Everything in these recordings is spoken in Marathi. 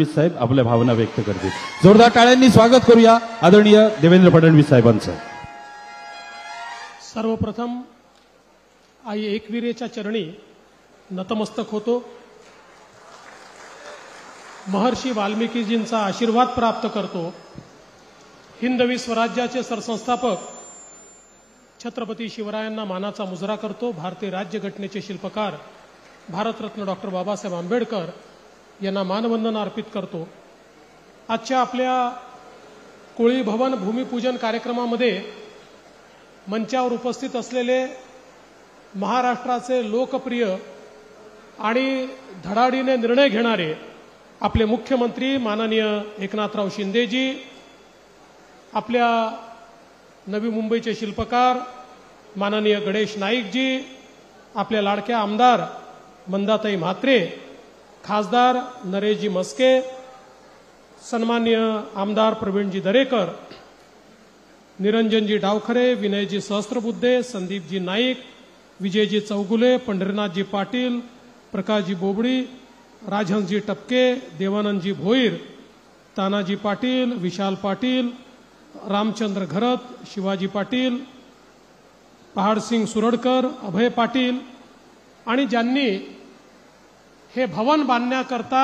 फडणवीस साहेब आपल्या भावना व्यक्त करतील। जोरदार टाळ्यांनी स्वागत करूया आदरणीय देवेंद्र फडणवीस साहेबांचं। सर्वप्रथम आई एकविरेच्या चरणी नतमस्तक होतो। महर्षी वाल्मिकीजींचा आशीर्वाद प्राप्त करतो। हिंदवी स्वराज्याचे सरसंस्थापक छत्रपती शिवरायांना मानाचा मुजरा करतो। भारतीय राज्यघटनेचे शिल्पकार भारतरत्न डॉक्टर बाबासाहेब आंबेडकर यांना मानवंदना अर्पित करतो। आजच्या आपल्या कोळी भवन भूमिपूजन कार्यक्रमामध्ये मंचावर उपस्थित असलेले महाराष्ट्राचे लोकप्रिय आणि धडाडीने निर्णय घेणारे आपले मुख्यमंत्री माननीय एकनाथराव शिंदेजी, आपल्या नवी मुंबईचे शिल्पकार माननीय गणेश नाईकजी, आपल्या लाडक्या आमदार मंदाताई म्हात्रे, खासदार नरेशजी मस्के, सन्माननीय आमदार प्रवीणजी दरेकर, निरंजनजी डावखरे, विनयजी सहस्त्रबुद्धे, संदीपजी नाईक, विजयजी चौगुले, पंढरीनाथजी पाटील, प्रकाशजी बोबडी, राजहंसजी टपके, देवानंदजी भोईर, तानाजी पाटील, विशाल पाटील, रामचंद्र घरत, शिवाजी पाटील, पहाडसिंग सुरडकर, अभय पाटील आणि ज्यांनी हे भवन बांधण्याकरता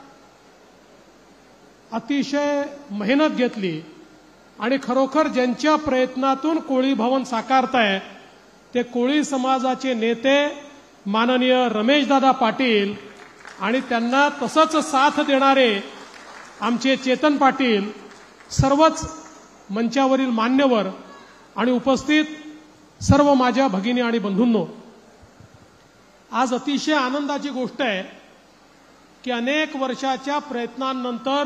अतिशय मेहनत घेतली आणि खरोखर ज्यांच्या प्रयत्नातून कोळी भवन साकारताय ते कोळी समाजाचे नेते माननीय रमेशदादा पाटील आणि त्यांना तसंच साथ देणारे आमचे चेतन पाटील, सर्वच मंचावरील मान्यवर आणि उपस्थित सर्व माझ्या भगिनी आणि बंधूंनो, आज अतिशय आनंदाची गोष्ट आहे की अनेक वर्षाच्या प्रयत्नांनंतर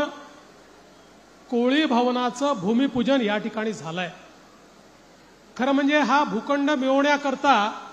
कोळी भवनाचं भूमिपूजन या ठिकाणी झालंय। खरं म्हणजे हा भूखंड मिळवण्याकरता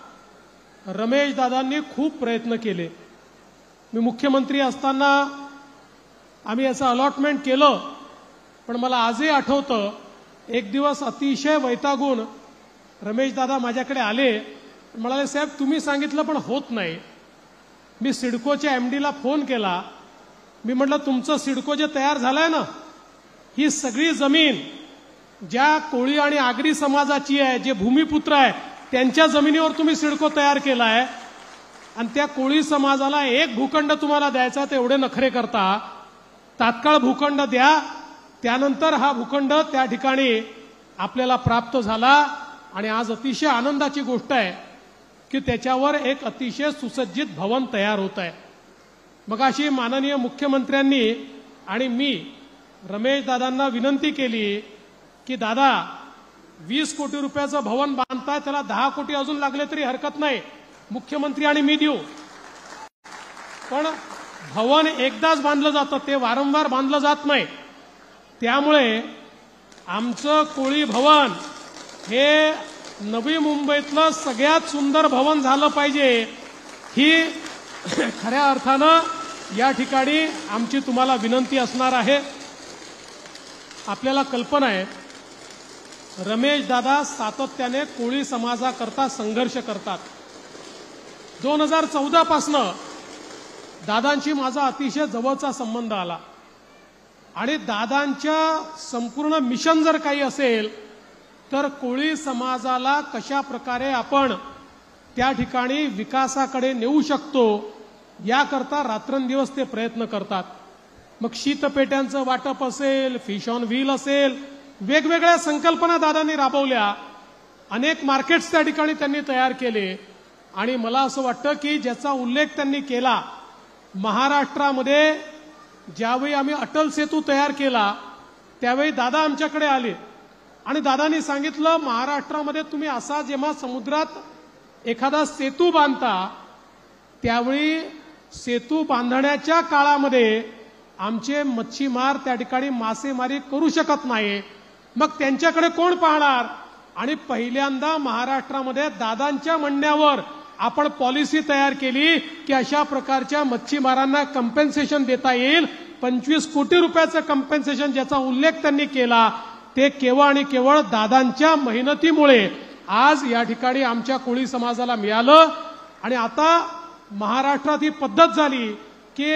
रमेशदादांनी खूप प्रयत्न केले। मी मुख्यमंत्री असताना आम्ही याचं अलॉटमेंट केलं, पण मला आजही आठवतं एक दिवस अतिशय वैतागून रमेशदादा माझ्याकडे आले, म्हणाले साहेब तुम्ही सांगितलं पण होत नाही। मी सिडकोच्या एमडीला फोन केला, मी म्हटलं तुमचं सिडको जे तयार झालंय ना, ही सगळी जमीन ज्या कोळी आणि आगरी समाजाची आहे, जे भूमिपुत्र आहे त्यांच्या जमिनीवर तुम्ही सिडको तयार केलाय आणि त्या कोळी समाजाला एक भूखंड तुम्हाला द्यायचा, ते एवढे नखरे करता, तात्काळ भूखंड द्या। त्यानंतर हा भूखंड त्या ठिकाणी आपल्याला प्राप्त झाला आणि आज अतिशय आनंदाची गोष्ट आहे की त्याच्यावर एक अतिशय सुसज्जित भवन तयार होत आहे। मग अशी माननीय मुख्यमंत्र्यांनी आणि मी रमेशदादांना विनंती केली की दादा 20 कोटी रुपयाचं भवन बांधताय, त्याला 10 कोटी अजून लागले तरी हरकत नाही, मुख्यमंत्री आणि मी देऊ, पण भवन एकदाच बांधलं जातं, ते वारंवार बांधलं जात नाही। त्यामुळे आमचं कोळी भवन हे नवी मुंबईतलं सगळ्यात सुंदर भवन झालं पाहिजे, ही खऱ्या अर्थानं या ठिकाणी आमची तुम्हाला विनंती असणार आहे। आपल्याला कल्पना आहे रमेशदादा सातत्याने कोळी समाजाकरता संघर्ष करतात। 2014 पासनं दादांशी माझा अतिशय जवळचा संबंध आला आणि दादांच्या संपूर्ण मिशन जर काही असेल तर कोळी समाजाला कशा प्रकारे आपण त्या ठिकाणी विकासाकडे नेऊ शकतो याकरता रात्रंदिवस ते प्रयत्न करतात। मग शीतपेट्यांचं वाटप असेल, फिश ऑन व्हील असेल, वेगवेगळ्या संकल्पना दादांनी राबवल्या, अनेक मार्केट्स त्या ठिकाणी त्यांनी तयार केले आणि मला असं वाटतं की ज्याचा उल्लेख त्यांनी केला, महाराष्ट्रामध्ये ज्यावेळी आम्ही अटल सेतू तयार केला त्यावेळी दादा आमच्याकडे आले आणि दादांनी सांगितलं महाराष्ट्रामध्ये तुम्ही असा जेव्हा समुद्रात एखादा सेतू बांधता त्यावेळी सेतू बांधण्याच्या काळामध्ये आमचे मच्छीमार त्या ठिकाणी मासेमारी करू शकत नाही, मग त्यांच्याकडे कोण पाहणार? आणि पहिल्यांदा महाराष्ट्रामध्ये दादांच्या म्हणण्यावर आपण पॉलिसी तयार केली की अशा प्रकारच्या मच्छीमारांना कंपेन्सेशन देता येईल। 25 कोटी रुपयाचं कंपेन्सेशन ज्याचा उल्लेख त्यांनी केला ते केवळ आणि केवळ दादांच्या मेहनतीमुळे आज या ठिकाणी आमच्या कोळी समाजाला मिळालं। आणि आता महाराष्ट्रात ही पद्धत झाली की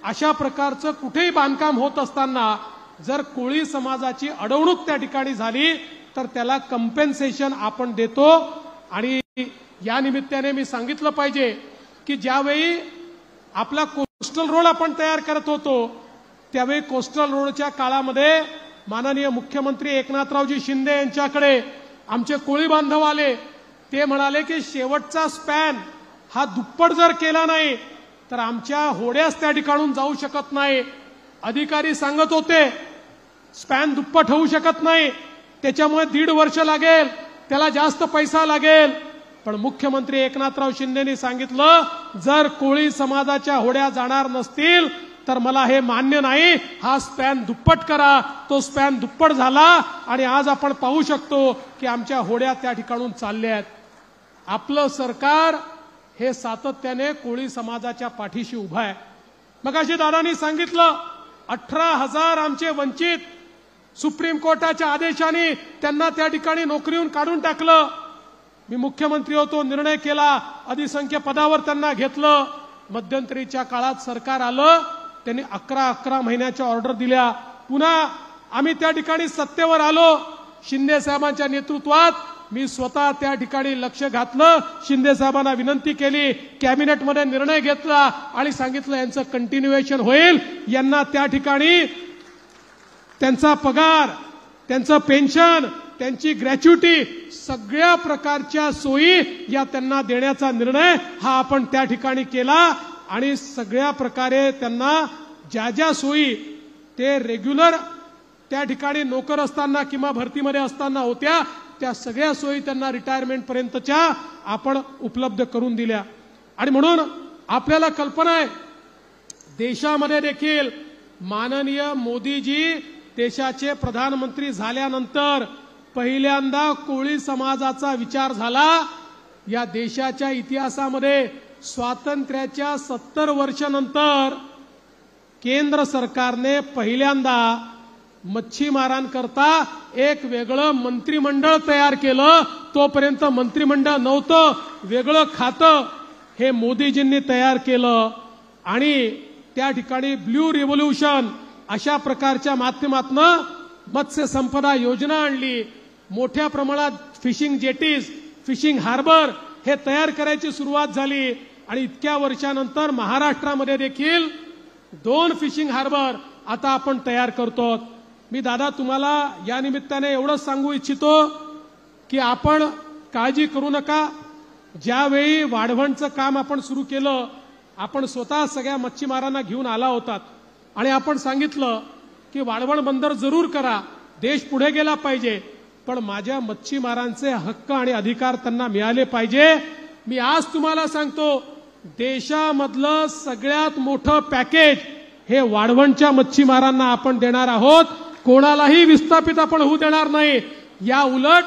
अशा प्रकारचं कुठेही बांधकाम होत असताना जर कोळी समाजाची अडवणूक त्या ठिकाणी झाली तर त्याला कंपेन्सेशन आपण देतो. आणि या निमित्ताने मी सांगितलं पाहिजे की ज्यावेळी आपला कोस्टल रोड आपण तयार करत होतो त्यावेळी कोस्टल रोडच्या काळामध्ये माननीय मुख्यमंत्री एकनाथरावजी शिंदे यांच्याकडे आमचे कोळी बांधव आले. ते म्हणाले की शेवटचा स्पॅन हा दुप्पट जर केला नाही तर आमच्या होड्याच त्या ठिकाणून जाऊ शकत नाही. अधिकारी सांगत होते स्पॅन दुप्पट होऊ शकत नाही, त्याच्यामुळे 1.5 वर्ष लागेल, त्याला जास्त पैसा लागेल. पण मुख्यमंत्री एकनाथराव शिंदेनी सांगितलं जर कोळी समाजाच्या होड्या जाणार नसतील तर मला हे मान्य नाही, हा स्पॅन दुप्पट करा. तो स्पॅन दुप्पट झाला आणि आज आपण पाहू शकतो की आमच्या होड्या त्या ठिकाणून चालल्या आहेत. आपलं सरकार हे सातत्याने कोळी समाजाच्या पाठीशी उभं आहे. मगाशी दादांनी सांगितलं 18,000 आमचे वंचित सुप्रीम कोर्टाच्या आदेशाने त्यांना त्या ठिकाणी नोकरीहून काढून टाकलं. मी मुख्यमंत्री होतो, निर्णय केला, अधिसंख्य पदावर त्यांना घेतलं. मध्यंतरीच्या काळात सरकार आलं, त्यांनी 11 महिन्याच्या ऑर्डर दिल्या. पुन्हा आम्ही त्या ठिकाणी सत्तेवर आलो. शिंदे साहेबांच्या नेतृत्वात मी स्वतः त्या ठिकाणी लक्ष घातलं, शिंदे साहेबांना विनंती केली, कॅबिनेटमध्ये निर्णय घेतला आणि सांगितलं यांचं कंटिन्युएशन होईल. यांना त्या ठिकाणी त्यांचा पगार, त्यांचं पेन्शन, त्यांची ग्रॅच्युटी, सगळ्या प्रकारच्या सोयी या त्यांना देण्याचा निर्णय हा आपण त्या ठिकाणी केला. आणि सगळ्या प्रकारे त्यांना ज्या ज्या सोयी ते रेग्युलर त्या ठिकाणी नोकर असताना किंवा भरतीमध्ये असताना होत्या त्या सगळ्या सोयी त्यांना रिटायरमेंट पर्यंतच्या आपण उपलब्ध करून दिल्या. आणि म्हणून आपल्याला कल्पना आहे देशामध्ये देखील माननीय मोदीजी देशाचे प्रधानमंत्री झाल्यानंतर पहिल्यांदा कोळी समाजाचा विचार झाला. या देशाच्या इतिहासामध्ये स्वातंत्र्याच्या 70 वर्षानंतर केंद्र सरकारने पहिल्यांदा मच्छीमारांकरता एक वेगळं मंत्रिमंडळ तयार केलं. तोपर्यंत मंत्रिमंडळ नव्हतं, वेगळं खातं हे मोदीजींनी तयार केलं. आणि त्या ठिकाणी ब्ल्यू रिव्होल्यूशन अशा प्रकारच्या माध्यमातून मत्स्य संपदा योजना आणली. मोठ्या प्रमाणात फिशिंग जेटीज, फिशिंग हार्बर हे तयार करायची सुरुवात झाली. आणि इतक्या वर्षानंतर महाराष्ट्रामध्ये देखील 2 फिशिंग हार्बर आता आपण तयार करतो. मी दादा तुम्हाला या निमित्ताने एवढंच सांगू इच्छितो की आपण काळजी करू नका. ज्यावेळी वाढवणचं काम आपण सुरू केलं आपण स्वतः सगळ्या मच्छीमारांना घेऊन आला होतात आणि आपण सांगितलं की वाढवण बंदर जरूर करा, देश पुढे गेला पाहिजे, पण माझ्या मच्छीमारांचे हक्क आणि अधिकार त्यांना मिळाले पाहिजे. मी आज तुम्हाला सांगतो देशामधलं सगळ्यात मोठं पॅकेज हे वाढवणच्या मच्छीमारांना आपण देणार आहोत. कोणालाही विस्थापित आपण होऊ देणार नाही. या उलट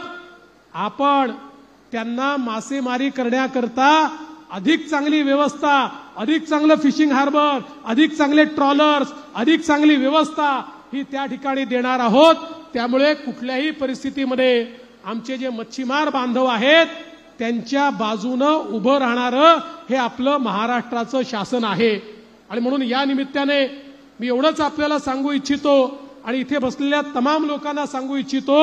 आपण त्यांना मासेमारी करण्याकरता अधिक चांगली व्यवस्था, अधिक चांगलं फिशिंग हार्बर, अधिक चांगले ट्रॉलर्स, अधिक चांगली व्यवस्था ही त्या ठिकाणी देणार आहोत. त्यामुळे कुठल्याही परिस्थितीमध्ये आमचे जे मच्छीमार बांधव आहेत त्यांच्या बाजूनं उभं राहणारं हे आपलं महाराष्ट्राचं शासन आहे. आणि म्हणून या निमित्ताने मी एवढंच आपल्याला सांगू इच्छितो आणि इथे बसलेल्या तमाम लोकांना सांगू इच्छितो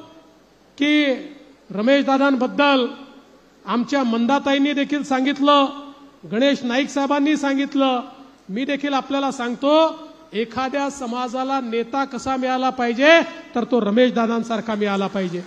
की रमेश दादांबद्दल आमच्या मंदाताईंनी देखील सांगितलं, गणेश नाईक साहेबांनी सांगितलं, मी देखील आपल्याला सांगतो एखाद्या समाजाला नेता कसा मिळाला पाहिजे तर तो रमेश दादांसारखा मिळाला पाहिजे.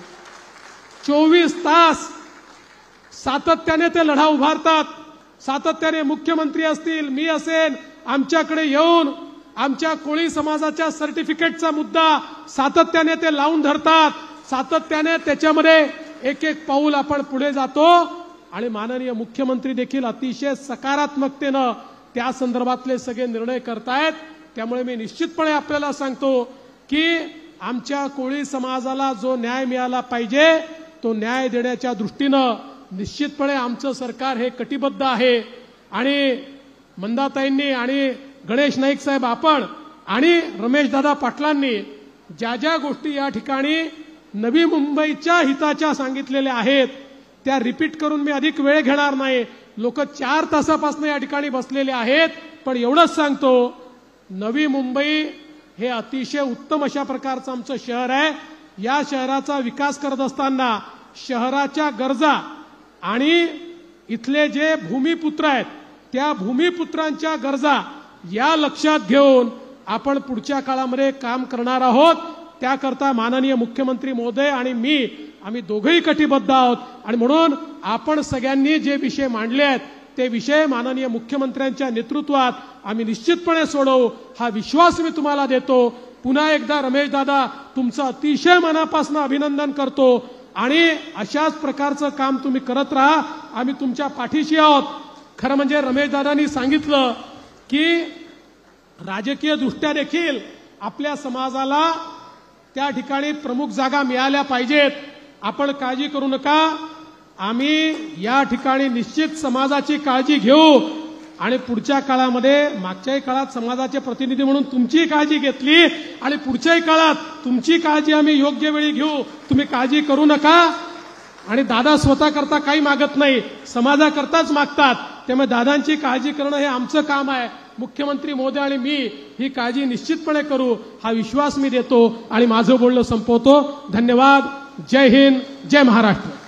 24 तास सातत्याने ते लढा उभारतात. सातत्याने मुख्यमंत्री असतील, मी असेन, आमच्याकडे येऊन आमच्या कोळी समाजाच्या सर्टिफिकेटचा मुद्दा सातत्याने ते लावून धरतात. सातत्याने त्याच्यामध्ये एक एक पाऊल आपण पुढे जातो. आणि माननीय मुख्यमंत्री देखील अतिशय सकारात्मकतेनं त्या संदर्भातले सगळे निर्णय करतायत. त्यामुळे मी निश्चितपणे आपल्याला सांगतो की आमच्या कोळी समाजाला जो न्याय मिळाला पाहिजे तो न्याय देण्याच्या दृष्टीनं निश्चितपणे आमचं सरकार हे कटिबद्ध आहे. आणि मंदाताईंनी आणि गणेश नाईक साहेब आपण आणि रमेशदादा पाटलांनी ज्या ज्या गोष्टी या ठिकाणी नवी मुंबईच्या हिताच्या सांगितलेल्या आहेत त्या रिपीट करून मी अधिक वेळ घेणार नाही. लोक 4 तासापासून या ठिकाणी बसलेले आहेत. पण एवढंच सांगतो नवी मुंबई हे अतिशय उत्तम अशा प्रकारचं आमचं शहर आहे. या शहराचा विकास करत असताना शहराच्या गरजा आणि इथले जे भूमिपुत्र आहेत त्या भूमिपुत्रांच्या गरजा या लक्षात घेऊन आपण पुढच्या काळामध्ये काम करणार आहोत. त्याकरता माननीय मुख्यमंत्री महोदय आणि मी आम्ही दोघंही कटिबद्ध आहोत. आणि म्हणून आपण सगळ्यांनी जे विषय मांडले आहेत ते विषय माननीय मुख्यमंत्र्यांच्या नेतृत्वात आम्ही निश्चितपणे सोडवू हा विश्वास मी तुम्हाला देतो. पुन्हा एकदा रमेश दादा तुमचं अतिशय मनापासून अभिनंदन करतो आणि अशाच प्रकारचं काम तुम्ही करत राहा. आम्ही तुमच्या पाठीशी आहोत. खरं म्हणजे रमेश दादांनी सांगितलं की राजकीय दृष्ट्या देखील आपल्या समाजाला त्या ठिकाणी प्रमुख जागा मिळाल्या पाहिजेत. आपण काळजी करू नका. आम्ही या ठिकाणी निश्चित समाजाची काळजी घेऊ आणि पुढच्या काळामध्ये मागच्याही काळात समाजाचे प्रतिनिधी म्हणून तुमची काळजी घेतली आणि पुढच्याही काळात तुमची काळजी आम्ही योग्य वेळी घेऊ. तुम्ही काळजी करू नका. आणि दादा स्वतः करता काही मागत नाही, समाजाकरताच मागतात. त्यामुळे दादांची काळजी करणं हे आमचं काम आहे. मुख्यमंत्री महोदय आणि मी ही काळजी निश्चितपणे करू हा विश्वास मी देतो आणि माझं बोलणं संपवतो. धन्यवाद. जय हिंद, जय महाराष्ट्र.